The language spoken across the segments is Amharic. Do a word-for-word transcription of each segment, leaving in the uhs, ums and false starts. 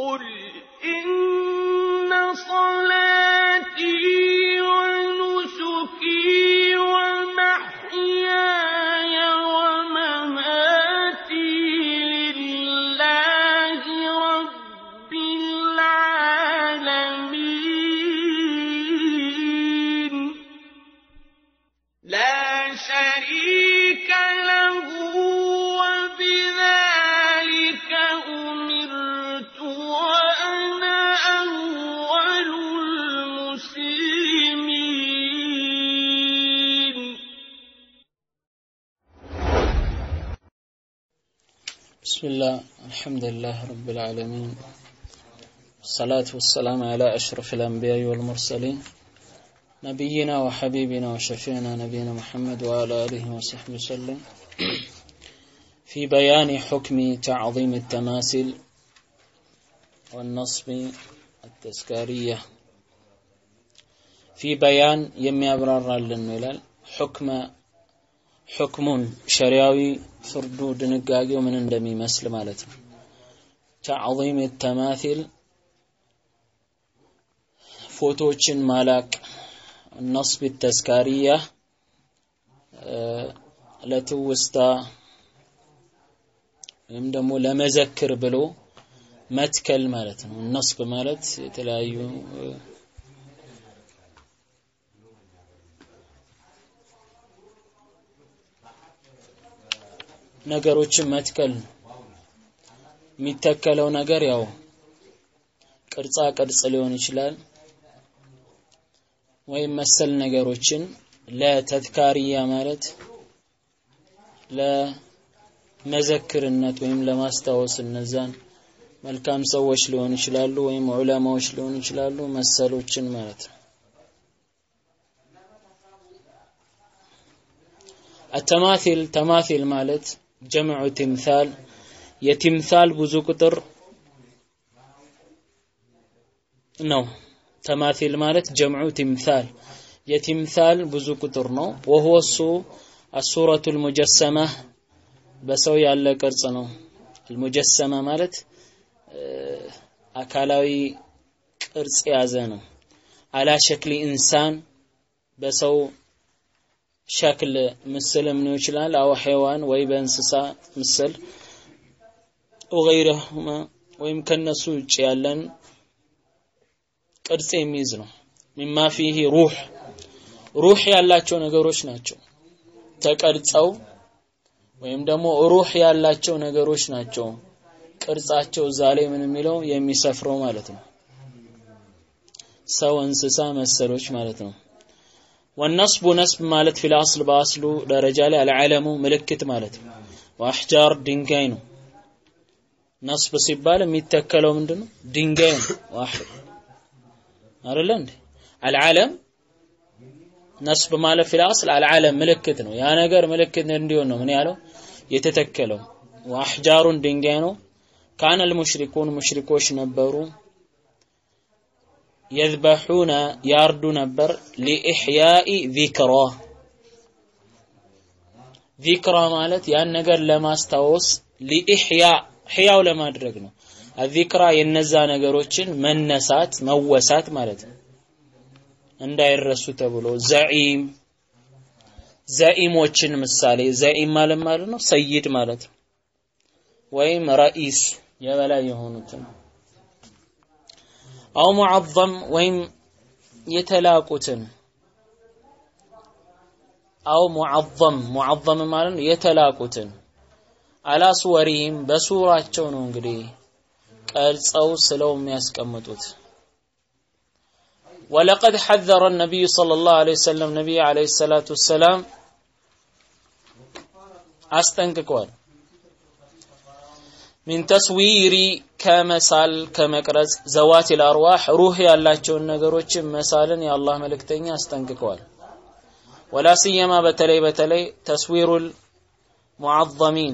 قل إن صلاتي ونسكي ومحياي ومماتي لله رب العالمين لا شريك له وبذلك أمرت وأنا أول المسلمين. بسم الله الحمد لله رب العالمين الصلاة والسلام على أشرف الأنبياء والمرسلين نبينا وحبيبنا وشفيعنا نبينا محمد وعلى آله وصحبه وسلم في بيان حكم تعظيم التماثيل والنصب التذكارية في بيان يميابرر للنلال حكم حكم شريعي فردو دنقاقي ومن اندمي مسل مالته تعظيم التماثيل فوتوچن مالاك النصب التذكارية لتوستا ወይም ደግሞ ለመዘክር ብሎ መትከል ማለት ነው النصب ማለት የተለያዩ ነገሮችን መትከል የሚተከለው ነገር ያው ቅርጻ ቅርጽ ሊሆን ይችላል ወይም መሰል ነገሮችን ለተذكارية ማለት ለመዘክርነት ወይም ለማስታወስ እነዛን መልካም ሰዎች ሊሆኑ ይችላሉ ወይም ዑለማዎች ሊሆኑ ይችላሉ መሰሎችን ማለት ነው التماثيل تماثيل ማለት جمع تمثال የتمثال ብዙ ቁጥር ነው تماثيل ማለት جمع تمثال የتمثال ብዙ ቁጥር ነው وهو الصورة المجسمة በሰው ያለ ቅርጽ ነው المجسمة ማለት አካላዊ ቅርጽ ያዘ ነው على شكل انسان በሰው شكل ምስልም ነው ይችላል አው حيوان ወይ በእንስሳ ምስል وغيرهما ወይም ከነሱ ውጭ ያለን ቅርጽ የሚይዝ ነው مما فيه روح روح ያላቸው ነገሮች ናቸው ተቀርጸው ወይም ደግሞ روح ያላቸው ነገሮች ናቸው ቅርጻቸው ዛሬ ምን የሚለው የሚሰፍረው ማለት ነው ሰው እንስሳ መሰሎች ማለት ነው والنصب نصب ማለት في الاصل باصل درجه ላይ العلم ምልክት ማለት ነው واحجار ድንጋይ ነው نصب ሲባል የሚተከለው ምንድነው ድንጋይ ነው واحد አይደል እንዴ العلم نصب ማለት في الاصل العلم ምልክት ነው ያ ነገር ምልክት እንዲሆን ነው ምን ያለው የተተከለው واحجار ድንጋይ ነው كان المشركون مشركوش ነበሩ يذبحون يارد نبر لإحياء ذكرى ذكرى ማለት ያን ነገር ለማስታወስ لإحياء ሕያው ለማድረግ ነው الذكرى የነዛ ነገሮችን መነሳት መወሳት ማለት ነው እንዳይረሱ ተብሎ ዘዒም ዘዒሞችን ምሳሌ ዘዒም ማለት ማለት ነው ሰይድ ማለት ወይም ረኢስ የበላይ የሆኑትን አው ሙዓዘም ወይም የተላቁትን አው ሙዓዘም ሙዓዘም ማለት ነው የተላቁትን አላስወሪም በሱራቸው ነው እንግዲህ ቀርጸው ስለው የሚያስቀምጡት ولقد حذر النبي صلى الله عليه وسلم نبي عليه الصلاة والسلام አስጠንቅቋል من تصوير كمثال كمقرጽ زوات الارواح روح ያላቸውን ነገሮችን መሳልን የአላህ መልእክተኛ አስጠንቅቀዋል ولا سيما በተለይ በተለይ تصوير المعظمين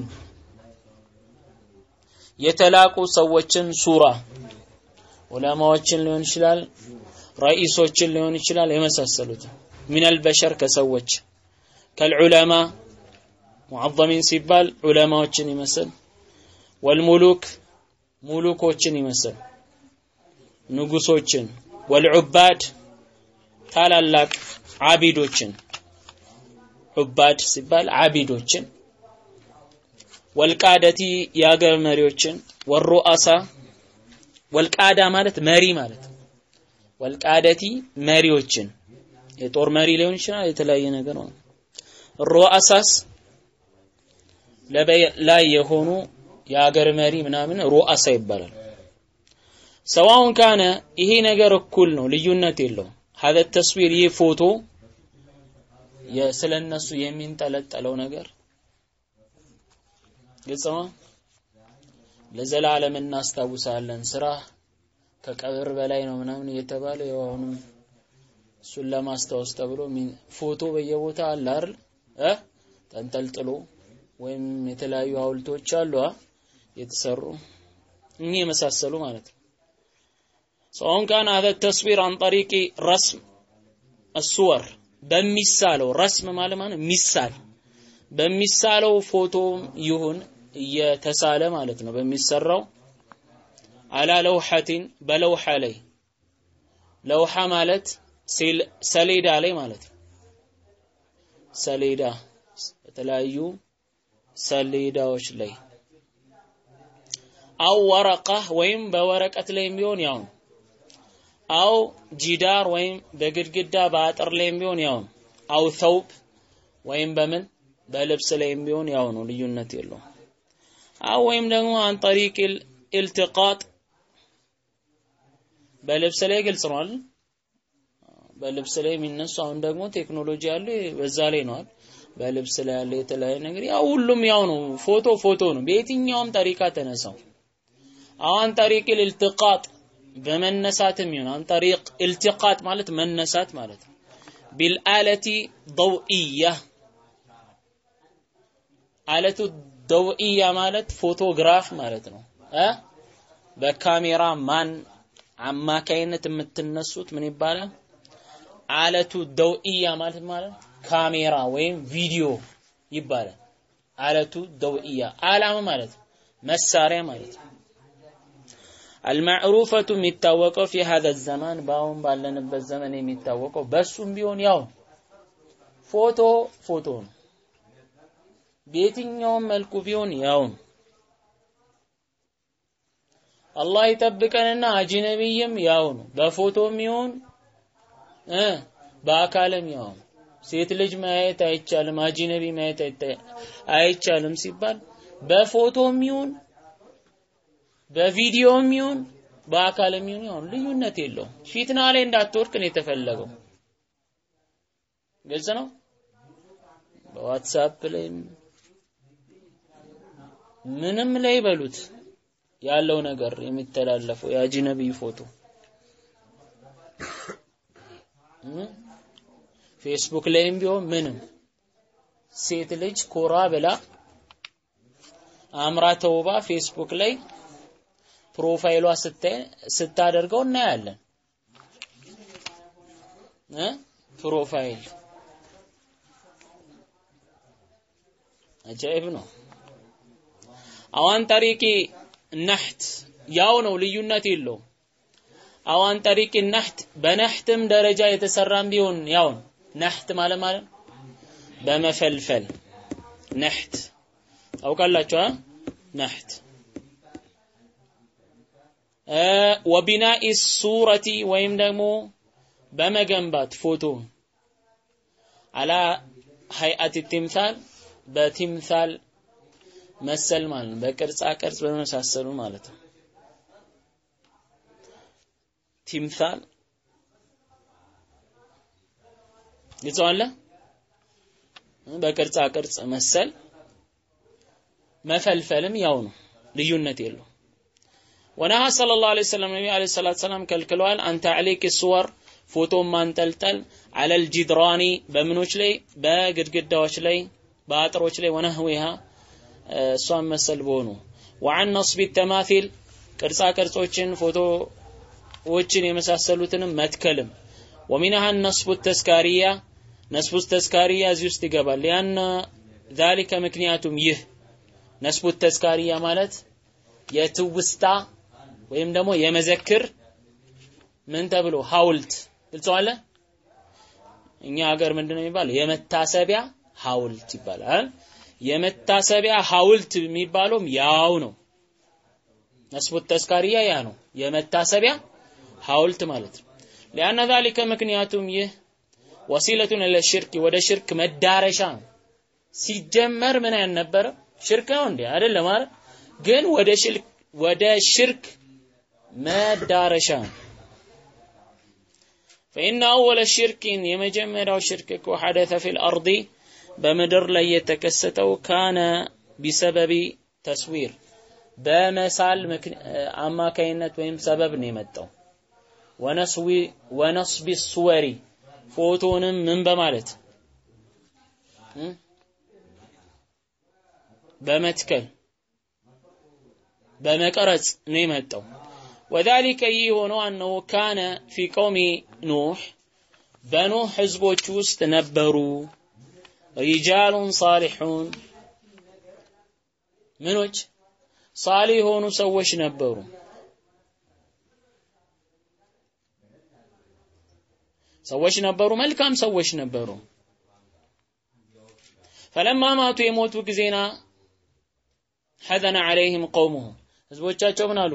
የተላቁ ሰዎችን ሱራ ዑለማዎችን ሊሆን ይችላል رئيسዎችን ሊሆን ይችላል የመሳሰሉት من البشر ከሰዎች كالعلماء معظمين ሲባል ዑለማዎችን ይመስል والملوك ملوكዎችን ይመስል ንጉሶችን ወልዑባድ ታላላቅ ዓቢዶችን ዑባድ ሲባል ዓቢዶችን ወልቃደቲ ያገር መሪዎችን ወሩአሳ ወልቃዳ ማለት መሪ ማለት ወልቃደቲ መሪዎችን የጦር መሪ ሊሆን ይችላል የተለያየ ነገር ነው ሩአሳስ ላይ የሆኑ ያገር መሪ ምናምን ሩአሳ ይባላል سواء كان ይሄ ነገር እኩል ነው ልዩነት የለው هذا التصوير ይሄ ፎቶ የስለነሱ የሚንጠለጠለው ነገር ግልጽ ለዘላለም እናስታውሳለን ስራ ከቀብር በላይ ነው ምናምን እየተባለ ያውንም እሱን ለማስታወስ ተብሎ ፎቶ በየቦታ አለ አይደል እ ተንጠልጥሎ ወይም የተለያዩ ሐውልቶች አሉ የተሰሩ እኚህ የመሳሰሉ ማለት ነው سواء كان هذا التصوير عن طريق رسم الصور በሚሳለው ረስም ማለት ማለት ሚሳል በሚሳለው ፎቶ ይሁን የተሳለ ማለት ነው በሚሰራው على لوحة بلوحة ላይ لوحة ማለት ሰሌዳ ላይ ማለት ነው ሰሌዳ የተለያዩ ሰሌዳዎች ላይ አው ወረቀህ ወይም በወረቀት ላይ ቢሆን ያው አው ጂዳር ወይም በግድግዳ በአጥር ላይ ቢሆን ያው አው ثوب ወይም በምን በልብስ ላይ ቢሆን ያው ነው ልዩነት የለው አው ወይም ደግሞ عن طريق الالتقاط በልብስ ላይ ግልጽ ነው አይደል በልብስ ላይ የሚነሱ አሁን ደግሞ ቴክኖሎጂ አለ በዛ ላይ ነው አይደል በልብስ ላይ ያለ የተለያየ ነገር ያው ሁሉም ያው ነው ፎቶ ፎቶ ነው በየትኛውም ጠሪቃ ተነሳው አሁን طريق الالتقاط በመነሳትም ይሁን عن طريق التقاط ማለት መነሳት ማለት ነው بالآلة ضوئية آلة ضوئية ማለት ፎቶግራፍ ማለት ነው እ በካሜራ ማን አማካይነት የምትነሱት ምን ይባላል አለቱ ضوئية ማለት ማለት ካሜራ ወይም ቪዲዮ ይባላል አለቱ ضوئية አላማ ማለት መሳሪያ ማለት المعروفة የሚታወቀው في هذا الزمان ባውን ባለንበት ዘመን የሚታወቀው በሱም ቢሆን ያው ፎቶ ፎቶ ነው በየትኛውም መልኩ ቢሆን ያው አላህ ይጠብቀንና አጅነቢይም ያው ነው በፎቶም ይሁን እ በአካልም ያው ሴት ልጅ ማየት አይቻልም አጅነቢ ማየት አይቻልም ሲባል በፎቶም ይሁን በቪዲዮም ይሁን በአካልም ይሁን ያው ልዩነት የለው ፊትና ላይ እንዳትወርቅ ነው የተፈለገው ግልጽ ነው በዋትስአፕ ላይ ምንም ላይ በሉት ያለው ነገር የሚተላለፈው የአጅነቢ ፎቶ ፌስቡክ ላይም ቢሆን ምንም ሴት ልጅ ኮራ ብላ አምራ ተውባ ፌስቡክ ላይ ፕሮፋይሏ ስታደርገው እናያለን እ ፕሮፋይል አጃኢብ ነው አዋን طريق النحت ያው ነው ልዩነት የለው አዋን طريق النحت በነህትም ደረጃ የተሰራም ቢሆን ያው ነህት ማለት ማለት በመፈልፈል ነህት አውቃላችሁ አ ነህት እ وبناء الصورة ወይም ደግሞ በመገንባት ፎቶ على هيئة التمثال በትምሳል መሰል ማለት ነው በቅርጻ ቅርጽ በመሳሰሉ ማለት ነው ትምሳል ይዟል በቅርጻ ቅርጽ መሰል መፈልፈልም ያው ነው ልዩነት የለው ونهى صلى الله عليه وسلم النبي عليه الصلاه والسلام كلكلوال ان تعليق الصور ፎቶ ማንጠልጠል على الجدران በምኖች ላይ በግድግዳዎች ላይ በአጥሮች ላይ ወነህዊሃ እሷን መሰል በሆኑ وعن نصب التماثيل ቅርጻ ቅርጾችን ፎቶዎችን የመሳሰሉትንም መትከልም ومنها النصب التذكاريه نصب التذكاريه እዚህ ውስጥ ይገባል ያን ذلك ምክንያቱም ይህ نصب التذكاريه ማለት የትውስታ ወይም ደግሞ የመዘክር ምን ተብሎ ሐውልት ግልጿለ እኛ ሀገር ምንድነው የሚባለው የመታሰቢያ ሐውልት ይባላል የመታሰቢያ ሐውልት የሚባለው ያው ነው ነስቡ ተስካሪያ ያ ነው የመታሰቢያ ሐውልት ማለት ነው لأن ذلك ምክንያቱም ይህ ወሲለቱን ለሽርክ ወደ ሽርክ መዳረሻ ሲጀመር ምን ያነበረ ሽርክ ነው እንዴ አይደለም ማለት ግን ወደ ሽርክ ወደ ሽርክ መዳረሻ فإن أول الشرك يمجمعው ሽርክ حدث في الأرض በመድር ላይ የተከሰተው ካነ بسبب تصوير በመሳል አማካይነት ወይም ሰበብ ነው የመጣው ወነስዊ ወነስቢ الصور ፎቶንም ምን በማለት በመትከል በመቀረጽ ነው የመጣው وذلك يهونو انه كان في قوم نوح بنو حزبوች ውስጥ ነበሩ رجال صالحون ምኖች صالح የሆኑ ሰዎች ነበሩ ሰዎች ነበሩ መልካም ሰዎች ነበሩ فلما ماتوا يموتوا ጊዜና حزن عليهم قومهم ህዝቦቻቸው ምን አሉ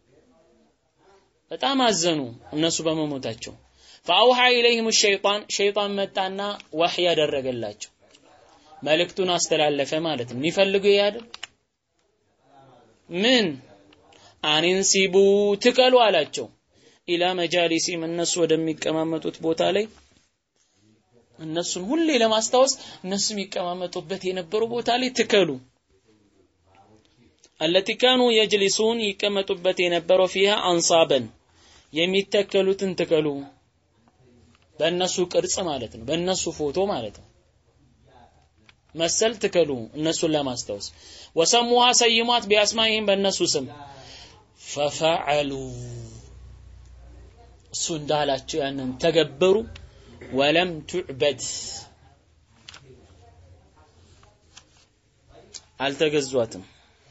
በጣም አዘኑ እነሱ በመሞታቸው فاوحى اليهم الشيطان شيطان መጣና ወህይ ያደረገላቸው መልእክቱን አስተላለፈ ማለት ነው የሚፈልጉ ያደል ምን አንንሲቡ ትከሉ አላቸው ኢላ መጃሊሲም እነሱ ወደሚቀማመጡት ቦታ ላይ እነሱን ሁሌ ለማስታወስ እነሱ የሚቀማመጡበት የነበረው ቦታ ላይ ትከሉ التي كانوا يجلسون يቀመጡበት የነበረው فيها انصابا የሚተከሉትን ትከሉ በእነሱ ቅርጽ ማለት ነው በእነሱ ፎቶ ማለት ነው መሰል ትከሉ እነሱን ለማስታወስ ወሰሙሃ ሰይማት ቢአስማኢም በእነሱ ስም ففعلوا እሱ እንዳላቸው ያንን ተገበሩ ወለም ትዕበድ አልተገዟትም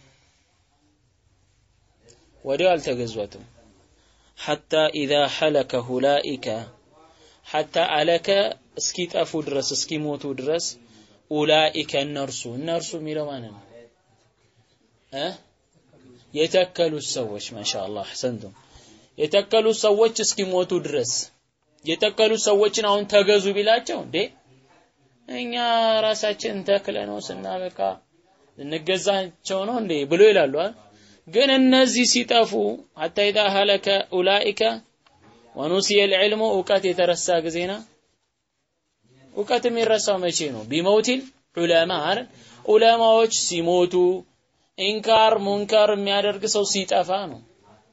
ወዲያው አልተገዟትም حتى اذا حلك هؤلاء حتى علك እስኪጠፉ ድረስ እስኪሞቱ ድረስ ኡላኢከ እነርሱ እነርሱ የሚለው ማለት ነው እ የተከሉት ሰዎች ማሻአላህ አህሰንቱም የተከሉት ሰዎች እስኪሞቱ ድረስ የተከሉት ሰዎችን አሁን ተገዙ ቢላቸው እንዴ እኛ ራሳችን ተክለ ነው ስናበቃ እንገዛቸው ነው እንዴ ብሎ ይላሉ ግን እነዚህ ሲጠፉ حتى اذا هلك اولئك ونسي العلم እውቀት የተረሳ ጊዜና እውቀት የሚረሳው መቼ ነው ቢሞቲል ዑለማ አይደል ዑለማዎች ሲሞቱ ኢንካር ሙንካር የሚያደርግ ሰው ሲጠፋ ነው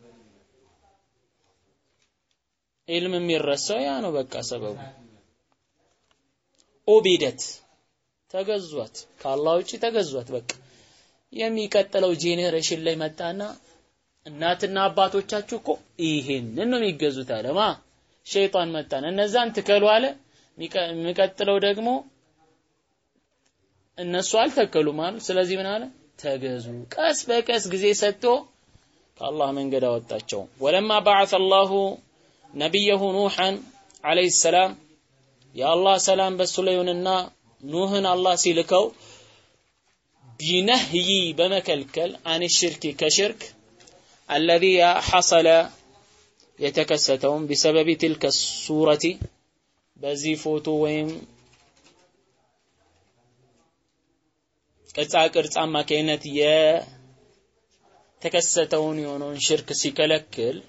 ኢልም የሚረሳው ያ ነው በቃ ሰበቡ ኦቢደት ተገዟት ከአላህ ውጪ ተገዟት በቃ የሚቀጥለው ጄኔሬሽን ላይ መጣና እናትና አባቶቻችሁ እኮ ይሄንን ነው የሚገዙት አለማ ሸይጣን መጣና እነዛን ትከሉ አለ የሚቀጥለው ደግሞ እነሱ አልተከሉ ማለት ስለዚህ ምን አለ ተገዙ ቀስ በቀስ ጊዜ ሰጥቶ ከአላህ መንገድ አወጣቸው ወለማ بعث الله نبيه نوحا عليه السلام يا الله سلام በሱ ላይ ይሁንና ኑህን አላህ ሲልከው ቢነህይ በመከልከል عن الشرك كشرك الذي حصل يتكستهم بسبب تلك الصورة በዚህ ፎቶ ወይም ቅርጻ ቅርጻ ማከይነት የተከሰተውን የሆነውን ሽርክ ሲከለክል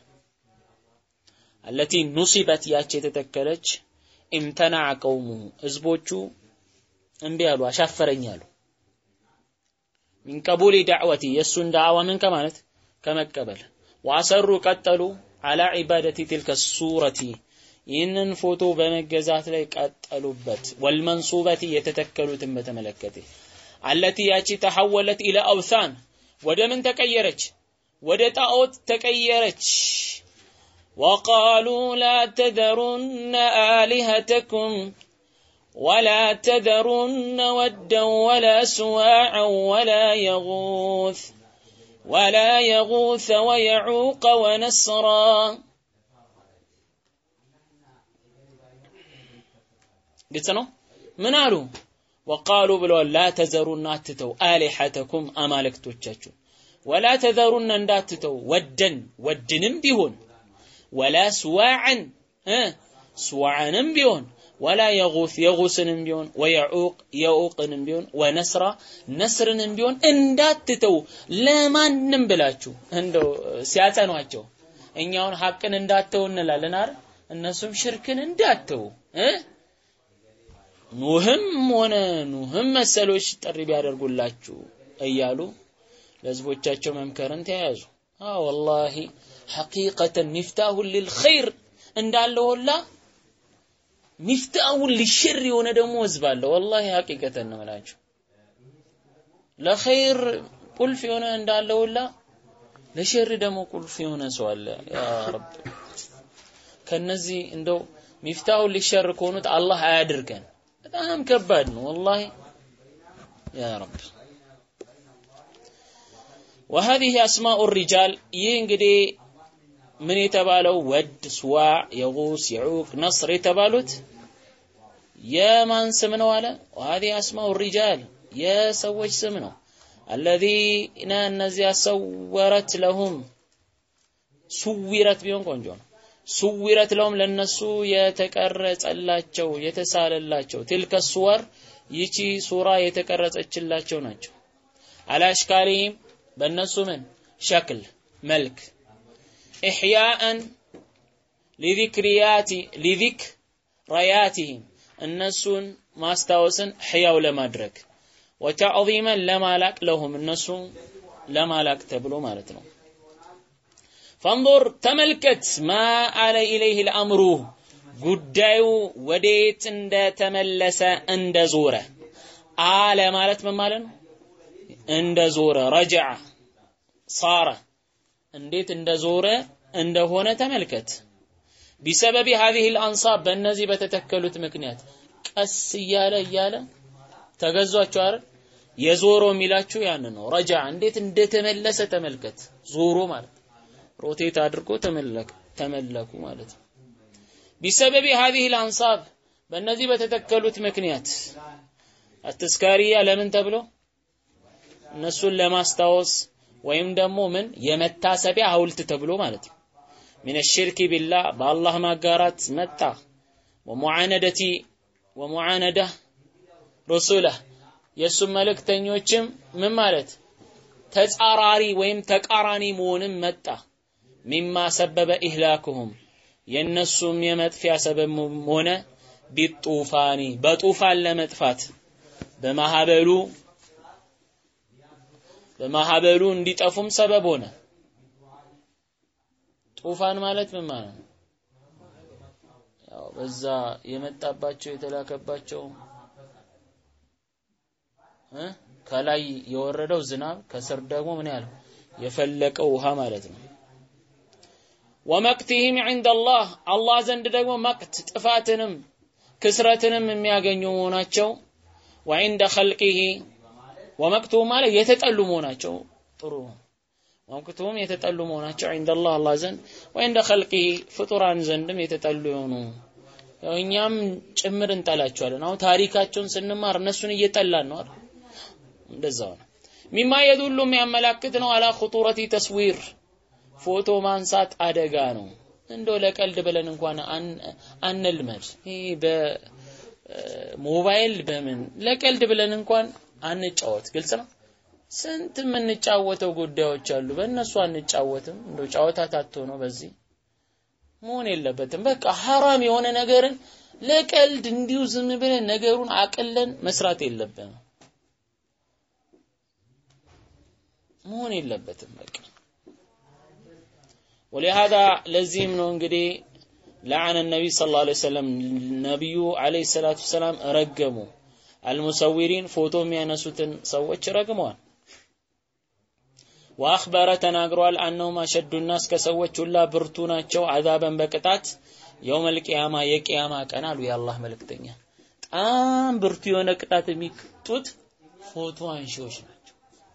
التي نصبت ያቺ የተተከለች امتنع قومه ህዝቦቹ እንቢ ያሉ አሻፈረኛሉ من قبول دعوتي የሱን ዳዕዋ ምን ከማለት ከመቀበል واصروا قتلوا على عباده تلك الصوره ይህንን ፎቶ በመገዛት ላይ ቀጠሉበት ወልመንሱበት የተተከሉትን በተመለከተ التي ያቺ ተሐወለት الى اوثان ወደ ምን ተቀየረች ወደ ጣዖት ተቀየረች وقالوا لا تذرن آلهتكم ولا تذرن ودا ولا سواعا ولا يغوث ولا يغوث ويعوق ونسرا ግልጽ ነው ምን አሉ وقالوا ብለው لا تذرون አትተው آلهتكم አማልክቶቻችሁ ولا تذرون እንዳትተው ወደን ወድንም ቢሆን ولا سواعا سواعንም ቢሆን ولا يغوث يغوثንም ቢሆን ويعوق يعوقንም ቢሆን ونسرا نسرንም ቢሆን እንዳትተው ለማንም ብላችሁ እንደው ሲያጸኗቸው እኛውን ሐቅን እንዳትተው እንላለን አይደል እነሱም ሽርክን እንዳትተው እ ኑህም ሆነ ኑህም መሰሎች ጥሪ ቢያደርጉላችሁ እያሉ ለህዝቦቻቸው መምከርን ተያዙ አ والله حقيقة مفتاح للخير እንዳለው ሁላ مفتاح للشر የሆነ ደግሞ ህዝብ አለ والله حقيقة ነው ማለት ለخير ቁልፍ የሆነ እንዳለው ሁላ ለሸር ደግሞ ቁልፍ የሆነ ሰው አለ ያ ረብ ከነዚህ እንደው مفتاح للشر ከሆኑት አላህ አያድርገን በጣም ከባድ ነው والله يا رب وهذه اسماء الرجال ይህ እንግዲህ ምን የተባለው ወድ ስዋ የጉስ የዑቅ ነስር የተባሉት የማን ስም ነው አለ وهذه اسماء الرجال የሰዎች ስም ነው الذين እነዚያ ሰወረት ለሁም ሱዊረት ቢሆን ቆንጆ ነው ሱዊረት ለሁም ለነሱ የተቀረጸላቸው የተሳለላቸው تلك الصور ይቺ ሱራ የተቀረጸችላቸው ናቸው አላሽካሊም በእነሱ ምን ሸክል መልክ ኢህያአን ለذكريات لذكرياتهم እነሱን ማስታወስን ህያው ለማድረግ وتعظيما ለማላቅ ለሁም እነሱ ለማላቅ ተብሎ ማለት ነው فانظر ተመልከት ما على اليه الامر ጉዳዩ ወዴት እንደተመለሰ እንደዞረ አለ ማለት ምን ማለት ነው እንደዞረ ረጃ صار እንዴት እንደዞረ እንደሆነ ተመልከት بسبب هذه الانصاب በእነዚህ በተተከሉት ምክንያት ቀስ ይያለ ይያለ ተገዟቸው አይደል የዞሮ ሚላችሁ ያን ነው ረጃ እንዴት እንደተመለሰ ተመልከት ዞሮ ማለት ሮቴት አድርጎ ተመለከ ተመለኩ ማለት ነው بسبب هذه الانصاب በእነዚህ በተተከሉት ምክንያት አትስካሪያ ለምን ተብሎ እነሱን ለማስታወስ ወይም ደግሞ ምን የመታሰቢያ ሐውልት ተብሎ ማለት ነው من الشرك بالله بالله ማጋራት መጣ ومعاندتي ومعانده رسوله የሱ መልእክተኞችም ምን ማለት ተጻራሪ ወይም ተቃራኒ መሆንም መጣ مما سبب اهلاكهم የነሱም የመጥፊያ ሰበብ ሆነ ቢጡፋኒ በጡፋን ለመጥፋት በማህበሉ በማህበሉ እንዲጠፉም ሰበብ ሆነ ጡፋን ማለት ምን ማለት ነው ያው በዛ የመጣባቸው የተላከባቸው እ ከላይ የወረደው ዝናብ ከስር ደግሞ ምን ያለው የፈለቀው ውሃ ማለት ነው ومقتهم عند الله الله ዘንድ ደግሞ መቅት ጥፋትንም ክስረትንም የሚያገኙ መሆናቸው وعند خلقه ومقتهم ማለት የተጠሉ መሆናቸው ጥሩ ወቅቱም የተጠሉ መሆናቸው عند الله الله ዘንድ وعند خلقه ፍጡራን ዘንድም የተጠሉ የሆኑ ያው እኛም ጭምር እንጠላቸዋለን አሁን ታሪካቸውን ስንማር እነሱን እየጠላን ነው አይደል እንደዛው ነው مما يدل የሚያመላክት ነው على خطورة تصوير ፎቶ ማንሳት አደጋ ነው እንደው ለቀልድ ብለን እንኳን አንልመድ ይሄ በሞባይል በምን ለቀልድ ብለን እንኳን አንጫወት ግልጽ ነው ስንት ምን እንጫወተው ጉዳዮች አሉ በእነሱ አንጫወትም እንደው ጫወታ ታቶ ነው በዚህ መሆን የለበትም በቃ حرام የሆነ ነገርን ለቀልድ እንዲው ዝም ብለን ነገሩን አቅለን መስራት የለብንም መሆን የለበትም በቃ ولهذا لازم ነው እንግዲህ لعن النبي صلى الله عليه وسلم ነብዩ عليه الصلاه والسلام ረገሙ المصورين ፎቶ የሚያነሱትን ሰዎች ረግመዋል واخبر ተናግሯል انهم اشد الناس ከሰዎች ሁላ ብርቱ ናቸው عذابን በቅጣት يوم القيامه የቂያማ ቀን አሉ የአላህ መልእክተኛ ጣም ብርቱ የሆነ ቅጣት የሚቀጡት ፎቶ አንሺዎች ናቸው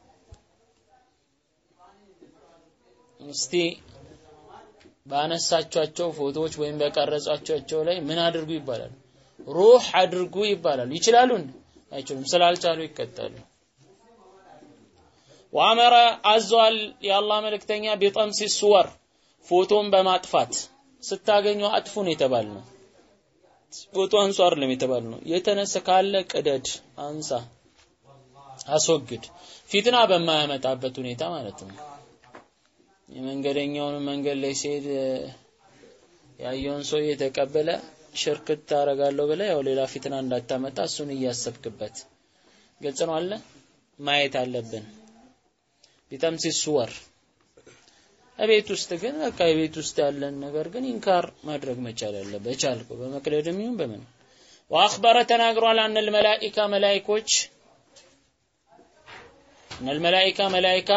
እስቲ ባነሳቻቸው ፎቶዎች ወይም በቀረጻቸው ላይ ምን አድርጉ ይባላል ሩህ አድርጉ ይባላል ይችላሉ አይችሉም ስላልቻሉ ይቀጣሉ ወአመረ አዟል የአላህ መልእክተኛ ቢጠምሲ ሱወር ፎቶን በማጥፋት ስታገኙ አጥፉ ነው የተባልነው ፎቶ አንሱ አይደለም የተባልነው የተነሳ ካለ ቅደድ አንሳ አስወግድ ፊትና በማያመጣበት ሁኔታ ማለት ነው የመንገደኛውን መንገድ ላይ ሲሄድ ያየውን ሰው የተቀበለ ሽርክ ታረጋለሁ ብለ ያው ሌላ ፊትና እንዳታመጣ እሱን እያሰብክበት ግልጽ ነው አለ ማየት አለብን ቢተምሲ ሱወር አቤት ውስጥ ግን በቃ ቤት ውስጥ ያለን ነገር ግን ኢንካር ማድረግ መቻል አለበት ቻልኩ በመቅደድም ይሁን በምን واخبر ተናግሯል አን الملائكه መላእክቶች ان الملائكه ملائكه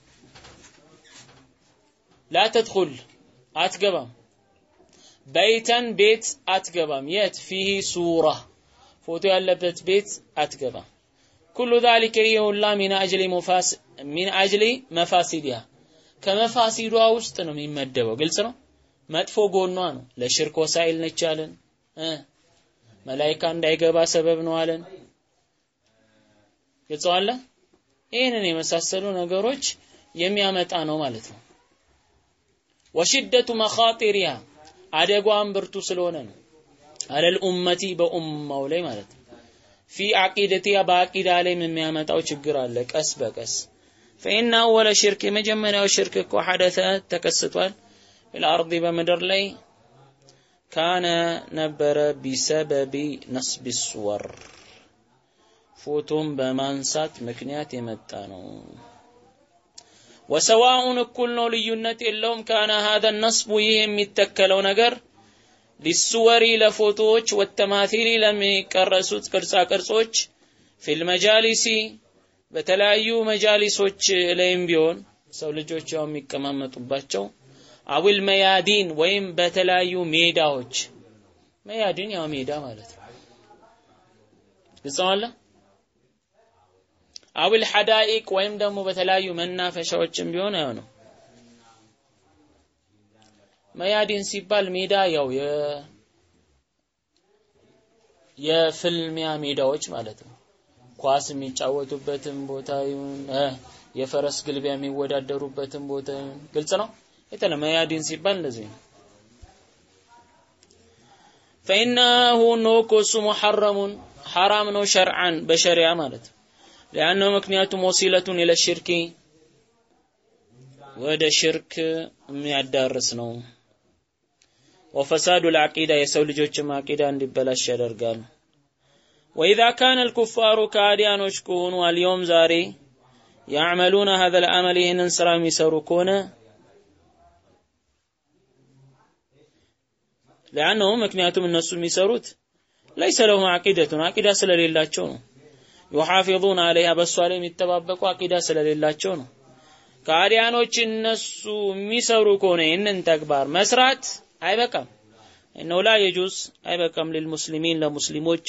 لا تدخل አትገባም በይተን ቤት አትገባም የት فيه صوره ፎቶ ያለበት ቤት አትገባም كل ذلك يሁላ من اجل مفاس من اجل مفاسدها ከመፋሲዷ ውስጥ ነው የሚመደበው ግልጽ ነው መጥፎ ጎኗ ነው ለሽርክ ወሳይል ነቻለን እ መላእክት እንዳይገባ ሰበብ ነው አለን ግልጽ አለ ይሄንን የመሳሰሉ ነገሮች የሚያመጣ ነው ማለት ነው ወሽደቱ መኻጢሪያ አደጓን ብርቱ ስለሆነ ነው አለል ኡመቲ በኡማው ላይ ማለት ነው في عقيدتها ባቂዳ ላይ የሚያመጣው ችግር አለ ቀስ በቀስ فإن أول شرك مجمّناو شرك كو حدث تكستوال في الأرض بمدر لي كان نبر بسبب نصب الصور فوتهم بمانسات مكنيات يمتانو وسواء كلنا لينت اللهم كان هذا النصب يهم يتكلو نجر للصور لفوتوش والتماثيل لم يكرسوت كرسا كرسوش في المجالس በተለያዩ መጃሊሶች ላይም ቢሆን ሰው ልጆች ያው የሚቀማመጡባቸው አውል መያዲን ወይም በተለያዩ ሜዳዎች መያዲን ያው ሜዳ ማለት ነው ግልጽ አውል ሐዳኢቅ ወይም ደግሞ በተለያዩ መናፈሻዎችም ቢሆን ያው ነው መያዲን ሲባል ሜዳ ያው የ የፍልሚያ ሜዳዎች ማለት ነው ኳስ የሚጫወቱበትም ቦታ ይሁን የፈረስ ግልቢያ የሚወዳደሩበትም ቦታ ይሁን ግልጽ ነው የተለመያዲን ሲባል እንደዚህ فإنه نوكس محرم حرام ነው شرعا بشريعه ማለት لانه ምክንያቱም ወሲለቱ الى الشرك ወደ ሽርክ የሚያዳርስ ነው وفساد العقيده የሰው ልጆችም አቂዳ እንዲበላሽ ያደርጋል واذا كان الكفار كاديانوش كونوا اليوم زاري يعملون هذا العمل ان سرام يسركون لانه مكنياتهم الناس يسروت ليس لهم عقيده عقيده ስለሌላቸው ነው يحافظون عليها በሷለም ይተባበቁ عقيده ስለሌላቸው ነው ካዲያኖች እነሱ የሚሰሩ ከሆነ ይህንን ተግባር መስራት አይበቃም انه لا يجوز አይበቃም للمسلمين ለሙስሊሞች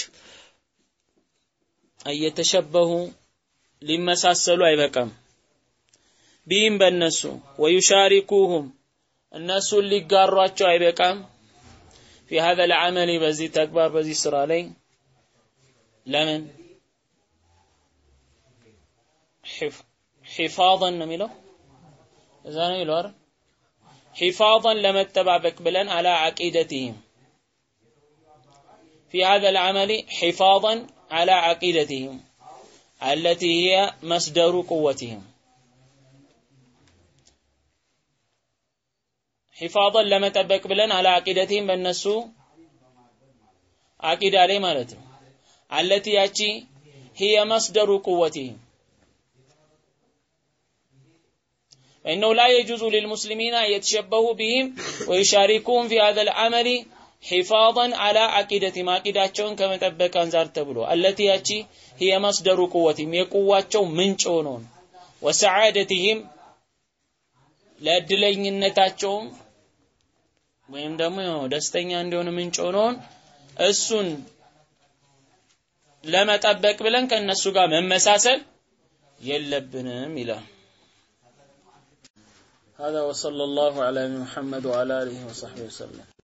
እየተሸበሁ ሊመሳሰሉ አይበቃም ቢም በእነሱ ويشاركوهم እነሱ ሊጋሯቸው አይበቃም في هذا العمل በዚህ ተግባር በዚህ ስራ ላይ ለምን حفاظا ነው የሚለው እዛ ነው ይሏር حفاظا ለመተባበቅ ብለን على عقيدتهم في هذا العمل حفاظا على عقيدتهم التي هي مصدر قوتهم حفاظا لمطبق بلن على عقيدتهم بالنسو عقيده عليه ማለት ነው التي ያቺ هي مصدر قوتهم انه لا يجوز للمسلمين ان يتشبهوا بهم ويشاركون في هذا العمل حفاظا على عقيدتهم عقيداቸውን ከመጠበቅ አንፃር ተብሎ التي ያቺ هي مصدر قوتهم የቁዋቸው ምንጭ ሆኖ وسعادتهم ለድለኝነታቸው ወይም ደግሞ ደስተኛ እንዲሆኑ ምንጭ ሆኖ እሱን ለመጠበቅ ብለን ከነሱ ጋር መመሳሰል የለብንም ይላል هذا وصلى الله على محمد وعلى اله وصحبه وسلم